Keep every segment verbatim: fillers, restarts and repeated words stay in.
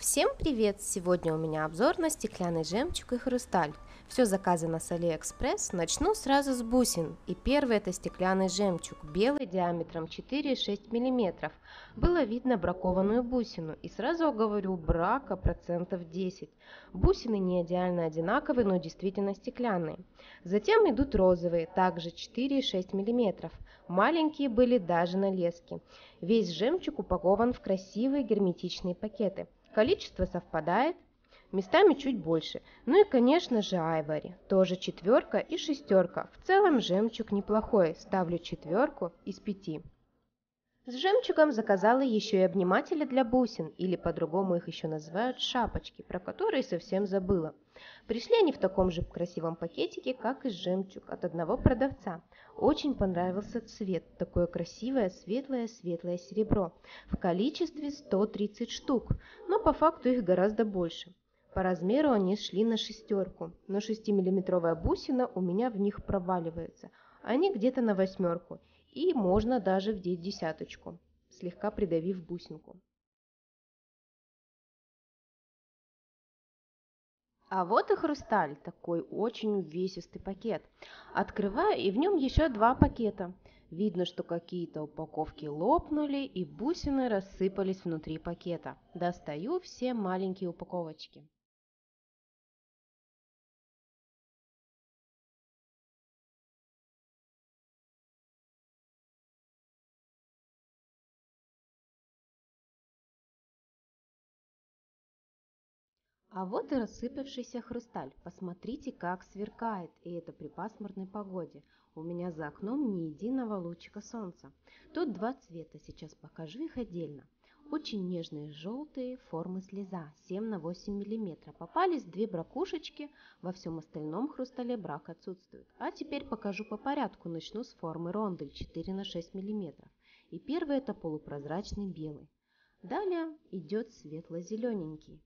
Всем привет! Сегодня у меня обзор на стеклянный жемчуг и хрусталь. Все заказано с Алиэкспресс. Начну сразу с бусин. И первый это стеклянный жемчуг, белый диаметром четыре и шесть миллиметров. Было видно бракованную бусину. И сразу говорю, брака процентов десять. Бусины не идеально одинаковые, но действительно стеклянные. Затем идут розовые, также четыре и шесть миллиметров. Маленькие были даже на леске. Весь жемчуг упакован в красивые герметичные пакеты. Количество совпадает, местами чуть больше. Ну и конечно же айвори, тоже четверка и шестерка. В целом жемчуг неплохой, ставлю четверку из пяти. С жемчугом заказала еще и обниматели для бусин, или по-другому их еще называют шапочки, про которые совсем забыла. Пришли они в таком же красивом пакетике, как и жемчуг, от одного продавца. Очень понравился цвет, такое красивое светлое-светлое серебро, в количестве сто тридцать штук, но по факту их гораздо больше. По размеру они шли на шестерку, но шестимиллиметровая бусина у меня в них проваливается, они где-то на восьмерку. И можно даже вдеть десяточку, слегка придавив бусинку. А вот и хрусталь, такой очень увесистый пакет. Открываю, и в нем еще два пакета. Видно, что какие-то упаковки лопнули, и бусины рассыпались внутри пакета. Достаю все маленькие упаковочки. А вот и рассыпавшийся хрусталь. Посмотрите, как сверкает, и это при пасмурной погоде. У меня за окном ни единого лучика солнца. Тут два цвета, сейчас покажу их отдельно. Очень нежные желтые, формы слеза, семь на восемь миллиметров. Попались две бракушечки, во всем остальном хрустале брак отсутствует. А теперь покажу по порядку, начну с формы рондель четыре на шесть миллиметров. И первый это полупрозрачный белый. Далее идет светло-зелененький.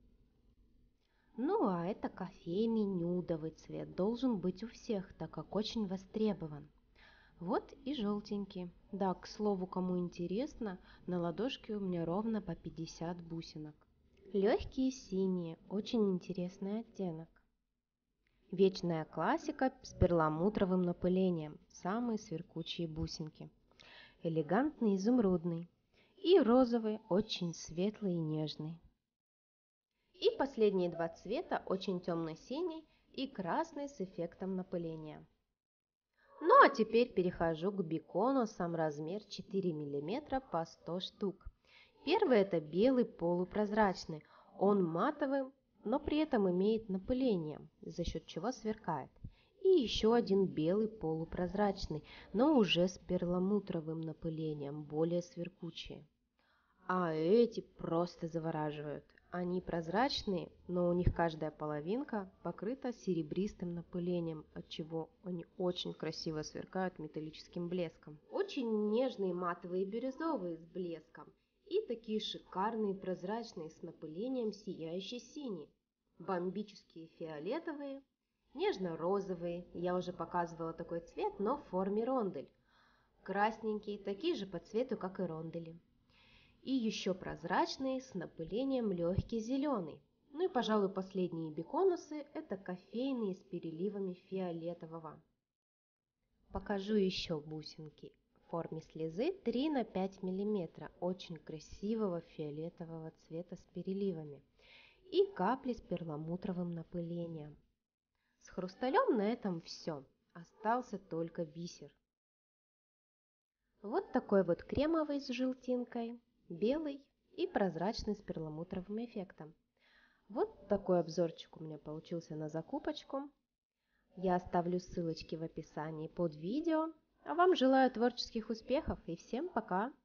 Ну а это кофейный нюдовый цвет, должен быть у всех, так как очень востребован. Вот и желтенький. Да, к слову, кому интересно, на ладошке у меня ровно по пятьдесят бусинок. Легкие синие, очень интересный оттенок. Вечная классика с перламутровым напылением, самые сверкучие бусинки. Элегантный изумрудный. И розовый, очень светлый и нежный. И последние два цвета, очень темно-синий и красный с эффектом напыления. Ну а теперь перехожу к биконусам, размер четыре миллиметра по сто штук. Первый это белый полупрозрачный, он матовый, но при этом имеет напыление, за счет чего сверкает. И еще один белый полупрозрачный, но уже с перламутровым напылением, более сверкучие. А эти просто завораживают. Они прозрачные, но у них каждая половинка покрыта серебристым напылением, отчего они очень красиво сверкают металлическим блеском. Очень нежные матовые бирюзовые с блеском и такие шикарные прозрачные с напылением сияющий синий. Бомбические фиолетовые, нежно-розовые, я уже показывала такой цвет, но в форме рондель. Красненькие, такие же по цвету, как и рондели. И еще прозрачные с напылением легкий зеленый. Ну и, пожалуй, последние биконусы это кофейные с переливами фиолетового. Покажу еще бусинки в форме слезы три на пять миллиметров, очень красивого фиолетового цвета с переливами. И капли с перламутровым напылением. С хрусталем на этом все, остался только бисер. Вот такой вот кремовый с желтинкой, белый и прозрачный с перламутровым эффектом. Вот такой обзорчик у меня получился на закупочку. Я оставлю ссылочки в описании под видео. А вам желаю творческих успехов и всем пока!